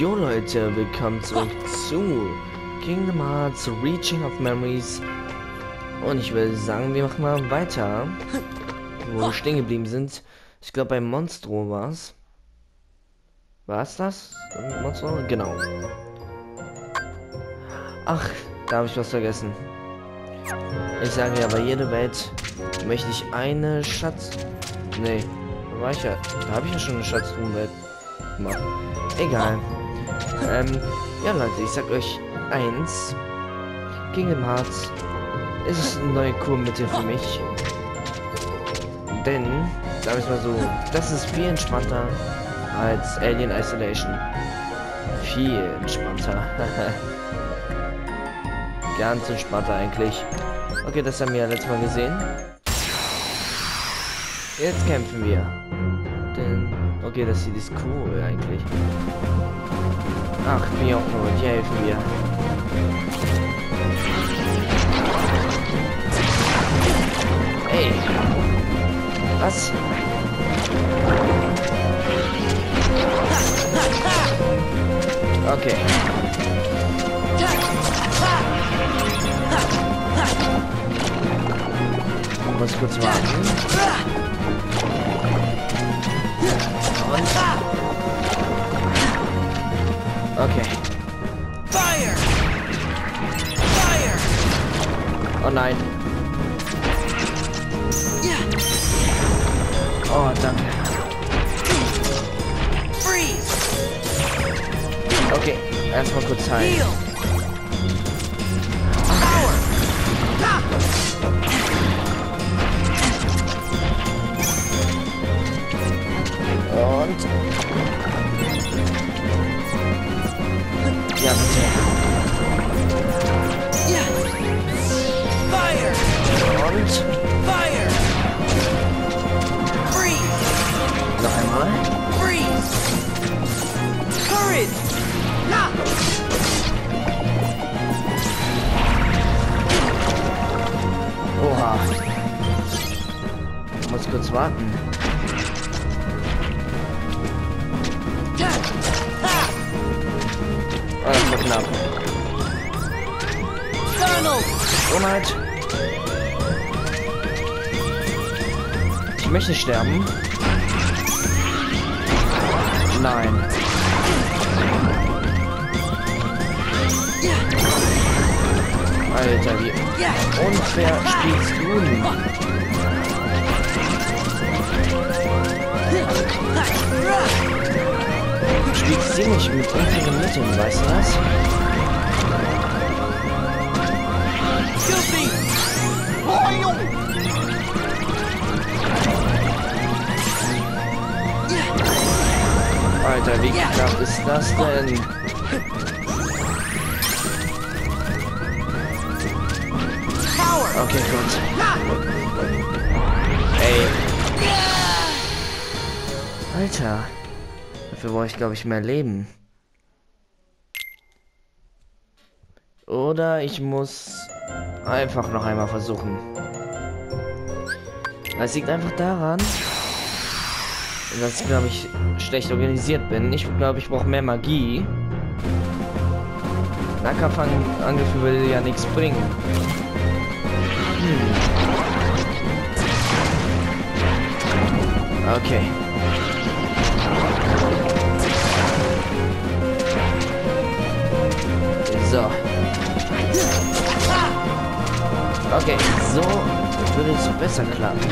Jo Leute, willkommen zurück zu Kingdom Hearts Reaching of Memories. Und ich würde sagen, wir machen mal weiter, wo wir stehen geblieben sind. Ich glaube, bei Monstro war's. War's das? Monstro? Genau. Ach, da habe ich was vergessen. Ich sage ja, bei jeder Welt möchte ich eine Schatz... Nee, da war ich ja... Da habe ich ja schon eine Schatztruhenwelt gemacht. Egal. Ja Leute, ich sag euch eins. Kingdom Hearts ist eine neue Kurmittel für mich. Denn, sag ich mal so, das ist viel entspannter als Alien Isolation. Viel entspannter. Ganz entspannter eigentlich. Okay, das haben wir ja letztes Mal gesehen. Jetzt kämpfen wir. Denn, okay, das hier ist cool eigentlich. Ach, mir auch nur, die helfen mir. Ey! Was? Okay. Muss kurz warten. Und... Okay. Fire! Fire! Oh nein. Oh, danke. Freeze! Okay, erstmal kurz heilen. Und... Ja, bitte. Fire! Und... Fire! Freeze! Noch einmal. Freeze! Courage! Ha! Oha. Ich muss kurz warten. Oh, das war knapp. Unheit. Ich möchte sterben. Nein. Alter, wie unfair spielst du denn? Du spielst ziemlich mit unseren Mitteln, weißt du das? Alter, wie knapp ist das denn? Okay, gut. Ey. Alter. Dafür brauche ich, glaube ich, mehr Leben. Oder ich muss einfach noch einmal versuchen. Es liegt einfach daran, dass ich, glaube ich, schlecht organisiert bin. Ich glaube, ich brauche mehr Magie. Nahkampfangriff will ja nichts bringen. Okay. So. Okay, so würde es besser klappen.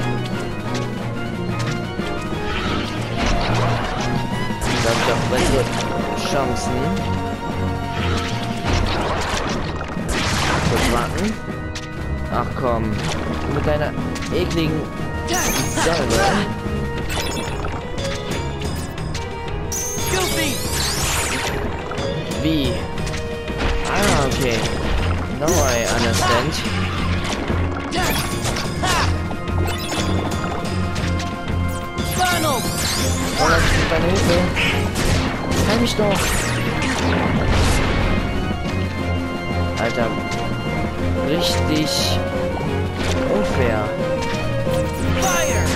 Da habe ich auch bessere Chancen. Kurz warten. Ach komm. Mit deiner ekligen Salbe. Wie? Ah, okay. Now I understand. Oh, das ist deine Hilfe. Heil mich doch. Alter. Richtig unfair.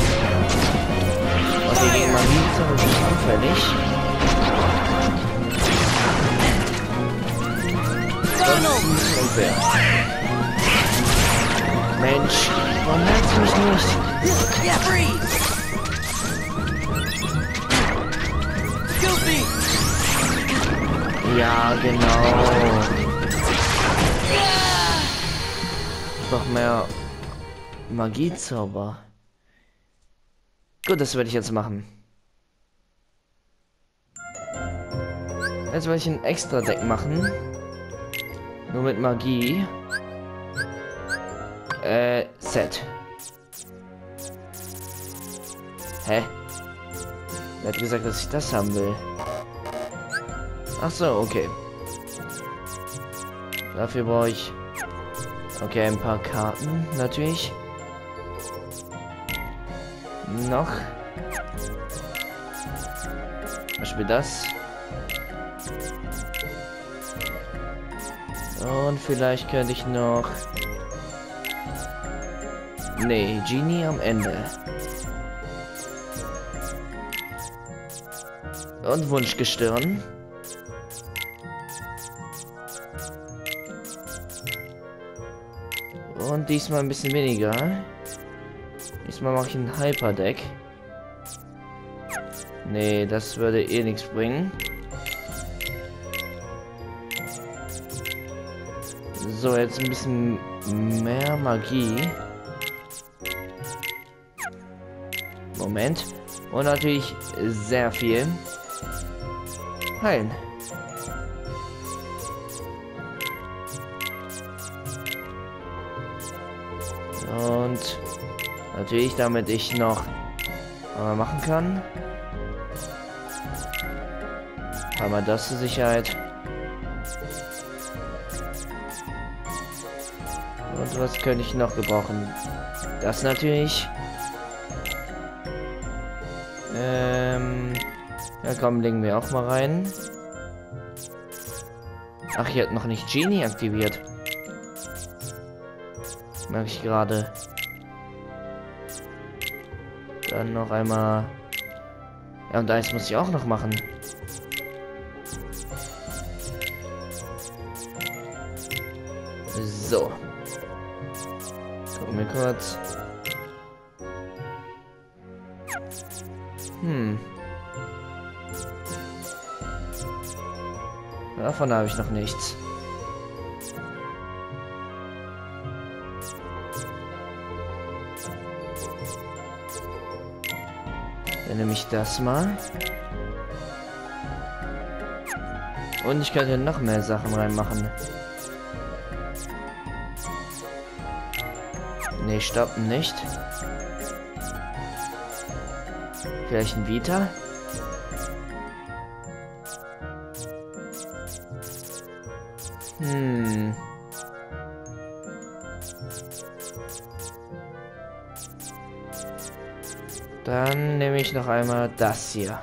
Okay, gegen Magie ist aber nicht anfällig. schwer. Mensch, warum merkst du mich nicht? Ja, genau. Noch mehr Magiezauber. Gut, das werde ich jetzt machen. Jetzt werde ich ein extra Deck machen. Nur mit Magie. Set. Hä? Er hat gesagt, dass ich das haben will. Ach so, okay. Dafür brauche ich... Okay, ein paar Karten, natürlich. Noch. Zum Beispiel das. Und vielleicht könnte ich noch... Nee, Genie am Ende. Und Wunschgestirn. Und diesmal ein bisschen weniger. Diesmal mache ich ein Hyperdeck. Nee, das würde eh nichts bringen. So, jetzt ein bisschen mehr Magie. Moment. Und natürlich sehr viel heilen. Und natürlich, damit ich noch machen kann. Aber das zur Sicherheit. Und was könnte ich noch gebrauchen? Das natürlich. Ja komm, legen wir auch mal rein. Ach, hier hat noch nicht Genie aktiviert. Merke ich gerade. Dann noch einmal. Ja, und eins muss ich auch noch machen. So. Gucken wir kurz. Davon habe ich noch nichts. Dann nehme ich das mal. Und ich könnte noch mehr Sachen reinmachen. Nee, stoppen nicht. Vielleicht ein Vita? Dann nehme ich noch einmal das hier.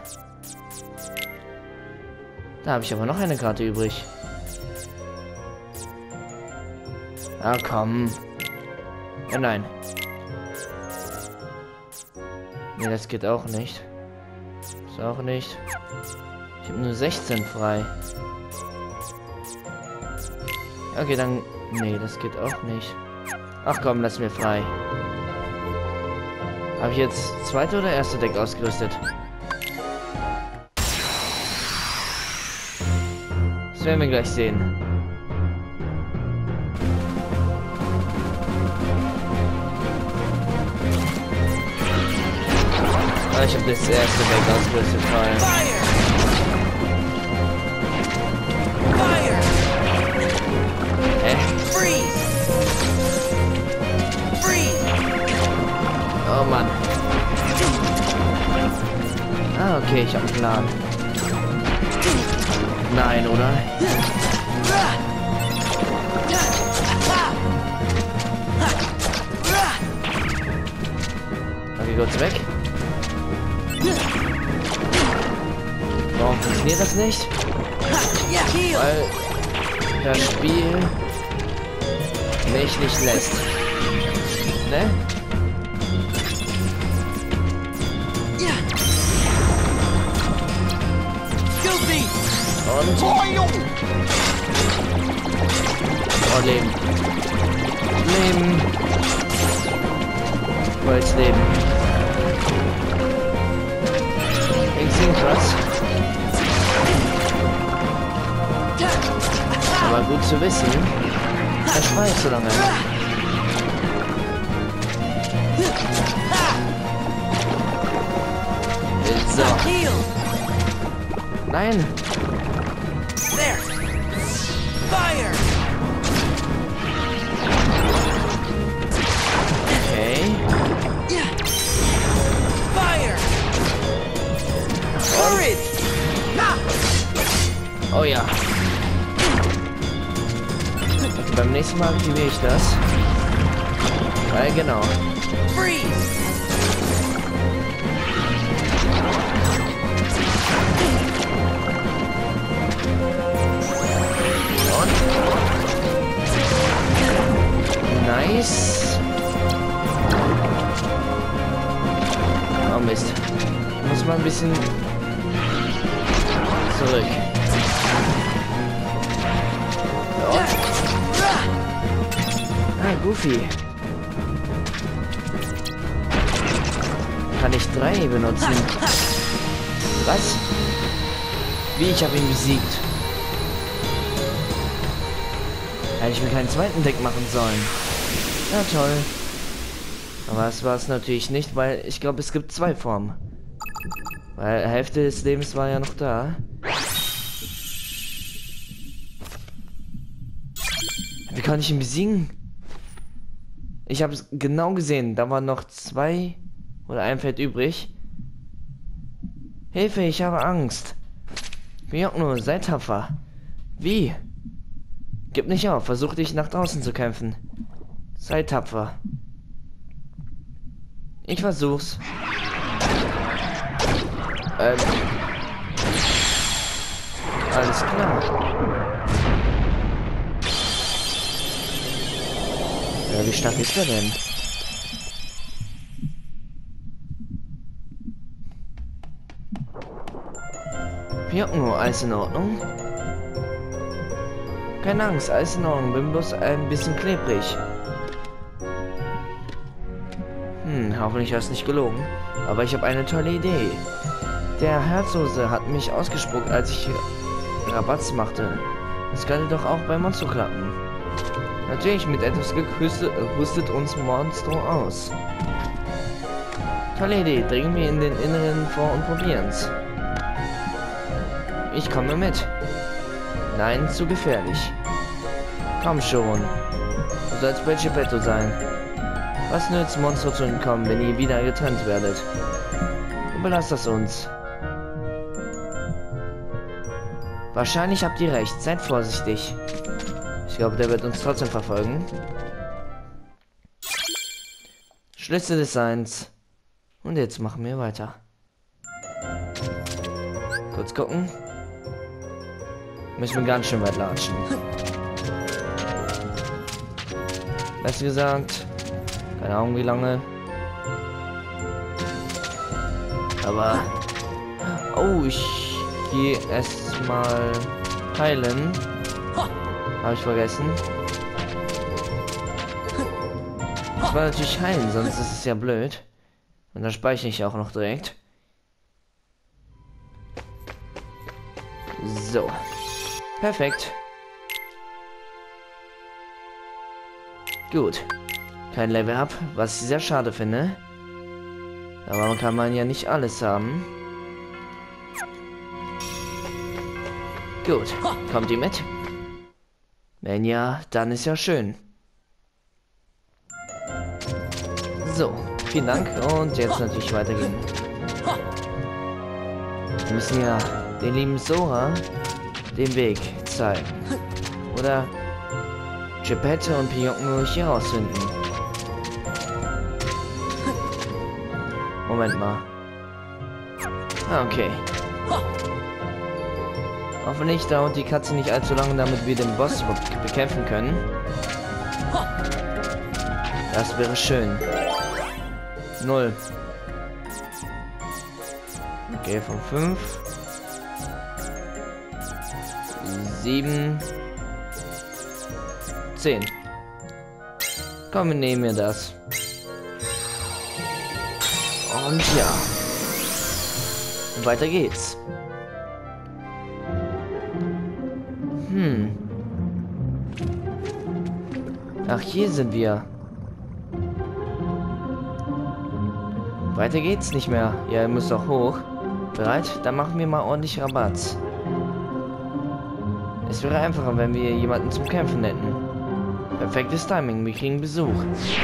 Da habe ich aber noch eine Karte übrig. Ah, komm. Ja, nein. Nee, das geht auch nicht. Ist auch nicht. Ich habe nur 16 frei. Okay, dann... Nee, das geht auch nicht. Ach komm, lass mir frei. Habe ich jetzt zweite oder erste Deck ausgerüstet? Das werden wir gleich sehen. Ah, ich habe das erste Deck ausgerüstet. Hä? Oh Mann. Ah, okay, ich habe einen Plan. Nein, oder? Okay, kurz weg. Warum funktioniert das nicht? Weil das Spiel mich nicht lässt. Ne? Und Oh, Leben. Leben. Ich wollte jetzt leben. Ich sing was. Aber gut zu wissen. Er spart so lange. So. Nein. There. Fire. Okay. Fire. Courage. Oh ja. Beim nächsten Mal aktiviere ich das. Weil genau. Freeze. Nice. Oh Mist. Muss mal ein bisschen zurück. Oh. Ah, Goofy. Kann ich 3 benutzen? Was? Wie, ich habe ihn besiegt. Hätte ich mir keinen zweiten Deck machen sollen. Ja, toll. Aber das war es natürlich nicht, weil ich glaube, es gibt 2 Formen. Weil Hälfte des Lebens war ja noch da. Wie kann ich ihn besiegen? Ich habe es genau gesehen. Da waren noch 2 oder ein Feld übrig. Hilfe, ich habe Angst. Pyongnu, sei tapfer. Wie? Gib nicht auf, versuch dich nach draußen zu kämpfen. Sei tapfer. Ich versuch's. Alles klar. Ja, wie stark ist er denn? Pyongnu, alles in Ordnung? Keine Angst, alles in Ordnung, bin bloß ein bisschen klebrig. Hoffentlich hast du nicht gelogen. Aber ich habe eine tolle Idee. Der Herzlose hat mich ausgespuckt, als ich Rabatz machte. Das könnte doch auch bei Monstro klappen. Natürlich, mit etwas Glück rüstet uns Monstro aus. Tolle Idee, dringen wir in den Inneren vor und probieren's. Ich komme mit. Nein, zu gefährlich. Komm schon. Du sollst bei Geppetto sein. Was nützt Monstro zu entkommen, wenn ihr wieder getrennt werdet? Überlasst das uns. Wahrscheinlich habt ihr recht. Seid vorsichtig. Ich glaube, der wird uns trotzdem verfolgen. Schlüssel des Seins. Und jetzt machen wir weiter. Kurz gucken. Müssen wir ganz schön weit latschen. Besser gesagt, keine Ahnung wie lange. Aber... Oh, ich gehe erstmal heilen. Habe ich vergessen. Ich war natürlich heilen, sonst ist es ja blöd. Und dann speichere ich auch noch direkt. So. Perfekt. Gut. Kein Level Up, was ich sehr schade finde. Aber man kann ja nicht alles haben. Gut. Kommt ihr mit? Wenn ja, dann ist ja schön. So. Vielen Dank. Und jetzt natürlich weitergehen. Wir müssen ja den lieben Sora den Weg zeigen. Oder Geppetto und Pyongnu hier rausfinden. Moment mal. Ah, okay. Hoffentlich dauert die Katze nicht allzu lange, damit wir den Boss bekämpfen können. Das wäre schön. 0. Okay, von 5. 7. 10. Komm, wir nehmen mir das. Und ja. Weiter geht's. Ach, hier sind wir. Weiter geht's nicht mehr. Ja, ihr müsst auch hoch. Bereit? Dann machen wir mal ordentlich Rabatz. Es wäre einfacher, wenn wir jemanden zum Kämpfen hätten. Perfektes Timing, wir kriegen Besuch.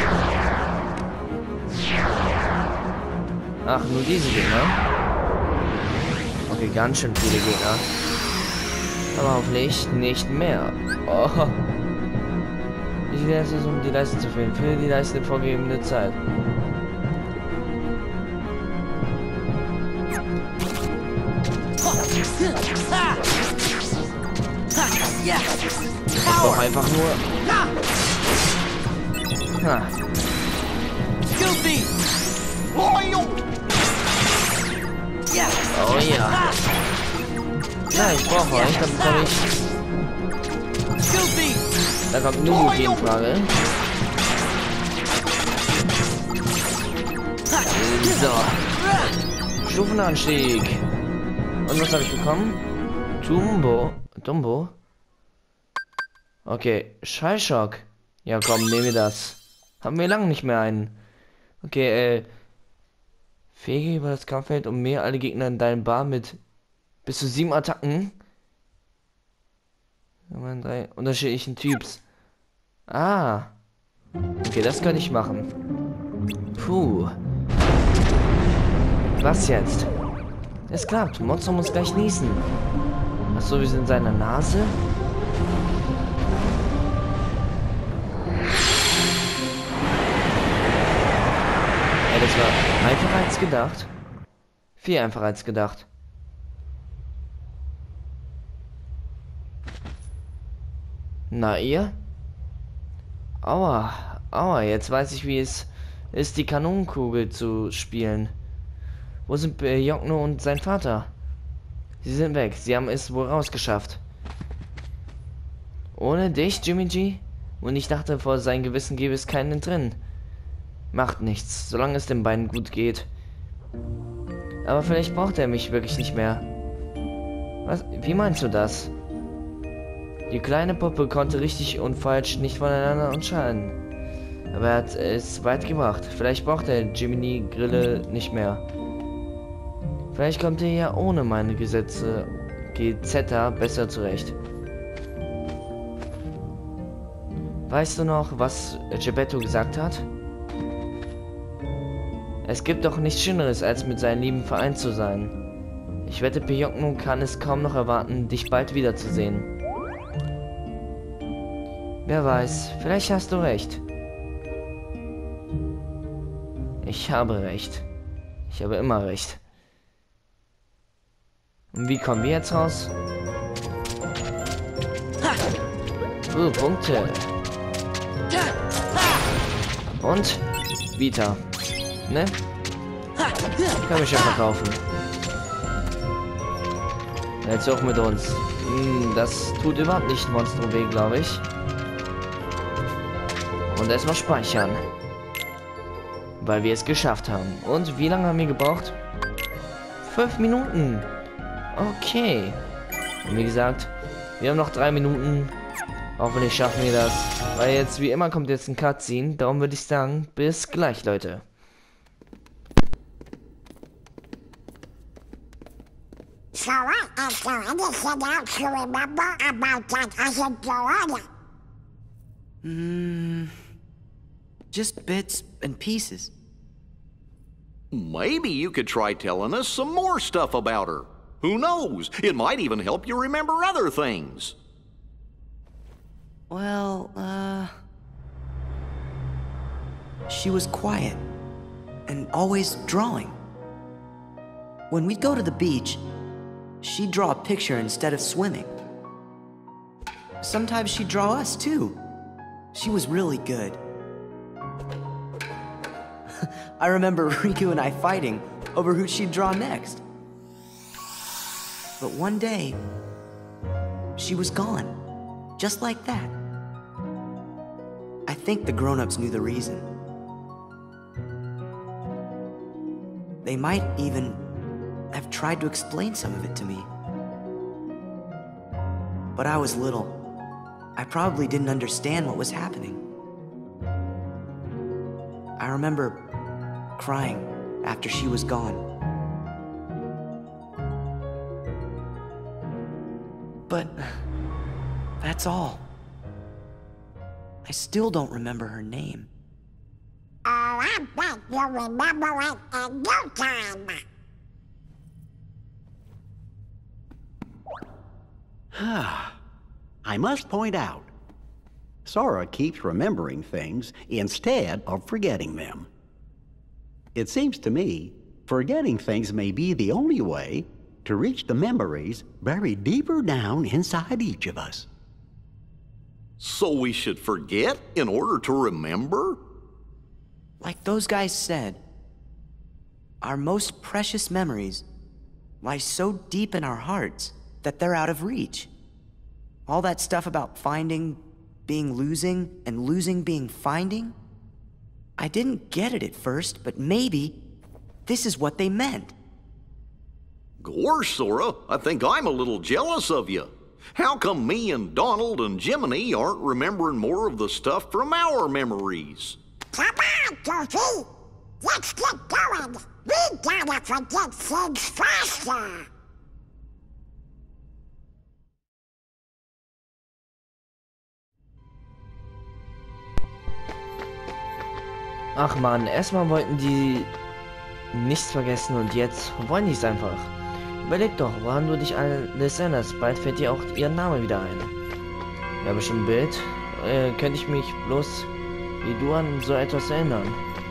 Ach, nur diese Gegner? Okay, ganz schön viele Gegner. Aber hoffentlich nicht mehr. Oh. Ich werde es um die Leiste zu füllen. Für die Leiste vorgegebene Zeit. Doch einfach nur. Ha. Oh ja. Ja, ich brauche euch, dann bekomme ich. Da kommt Nubuki in Frage. So. Stufenanstieg. Und was habe ich bekommen? Dumbo? Okay, Schallschock. Ja komm, nehmen wir das. Haben wir lange nicht mehr einen. Okay, fege über das Kampffeld und mehr alle Gegner in deinem Bar mit bis zu 7 Attacken. 3 unterschiedlichen Typs. Ah. Okay, das kann ich machen. Puh. Was jetzt? Es klappt. Monster muss gleich niesen. Achso, wir sind in seiner Nase? Ja, das war einfacher als gedacht. Viel einfacher als gedacht. Na, ihr? Aua, jetzt weiß ich, wie es ist, die Kanonenkugel zu spielen. Wo sind Yokno und sein Vater? Sie sind weg, sie haben es wohl rausgeschafft. Ohne dich, Jimmy G? Und ich dachte, vor seinem Gewissen gäbe es keinen drin. Macht nichts, solange es den beiden gut geht. Aber vielleicht braucht er mich wirklich nicht mehr. Was? Wie meinst du das? Die kleine Puppe konnte richtig und falsch nicht voneinander unterscheiden. Aber er hat es weit gebracht. Vielleicht braucht er Jiminy Grille nicht mehr. Vielleicht kommt er ja ohne meine Gesetze GZ besser zurecht. Weißt du noch, was Geppetto gesagt hat? Es gibt doch nichts Schöneres, als mit seinen Lieben vereint zu sein. Ich wette, Pyongno kann es kaum noch erwarten, dich bald wiederzusehen. Wer weiß, vielleicht hast du recht. Ich habe recht. Ich habe immer recht. Und wie kommen wir jetzt raus? Punkte. Und? Vita. Ne? Können wir schon verkaufen. Jetzt auch mit uns. Das tut überhaupt nicht Monstrum weh, glaube ich. Und erstmal speichern. Weil wir es geschafft haben. Und wie lange haben wir gebraucht? 5 Minuten. Okay. Und wie gesagt, wir haben noch 3 Minuten. Hoffentlich schaffen wir das. Weil jetzt, wie immer, kommt jetzt ein Cutscene. Darum würde ich sagen, bis gleich, Leute. So what is there anything else you remember about that other Joanna? Just bits and pieces. Maybe you could try telling us some more stuff about her. Who knows? It might even help you remember other things. Well, she was quiet and always drawing. When we'd go to the beach, she'd draw a picture instead of swimming. Sometimes she'd draw us too. She was really good. I remember Riku and I fighting over who she'd draw next. But one day, she was gone, just like that. think the grown-ups knew the reason. They might even have tried to explain some of it to me. But I was little. I probably didn't understand what was happening. I remember crying after she was gone. But that's all. I still don't remember her name. Oh, I bet you'll remember it in no time. I must point out, Sora keeps remembering things instead of forgetting them. It seems to me, forgetting things may be the only way to reach the memories buried deeper down inside each of us. So we should forget in order to remember? Like those guys said, our most precious memories lie so deep in our hearts that they're out of reach. All that stuff about finding being losing and losing being finding, I didn't get it at first, but maybe this is what they meant. Gosh, Sora, I think I'm a little jealous of you. How come me and Donald and Jiminy aren't remembering more of the stuff from our memories? Come on, Goofy. Let's get going. We gotta forget things faster. Ach man, erstmal wollten die nichts vergessen und jetzt wollen die es einfach. Überleg doch, woran du dich alles erinnerst. Bald fällt dir auch ihr Name wieder ein. Ja, bestimmt ein Bild. Könnte ich mich bloß wie du an so etwas erinnern.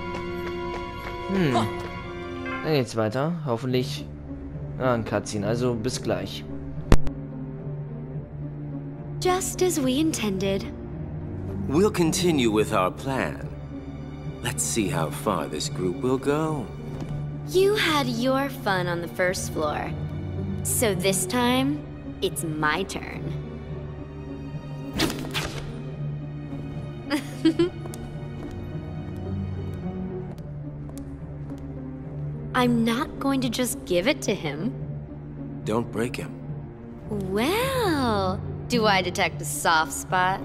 Dann geht's weiter. Hoffentlich ein Cutscene. Also bis gleich. Just as we intended. We'll continue with our plan. Let's see how far this group will go. You had your fun on the first floor. So this time, it's my turn. I'm not going to just give it to him. Don't break him. Well, do I detect a soft spot?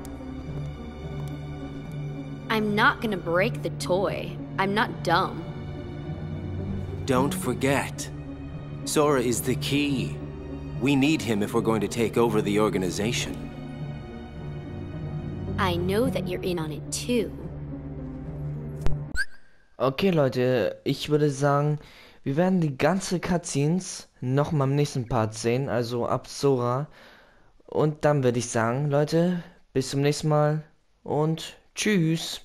I'm not gonna break the toy. I'm not dumb. Don't forget, Sora is the key. We need him if we're going to take over the organization. I know that you're in on it too. Okay, Leute, ich würde sagen, wir werden die ganze Cutscenes nochmal im nächsten Part sehen, also ab Sora. Und dann würde ich sagen, Leute, bis zum nächsten Mal und tschüss.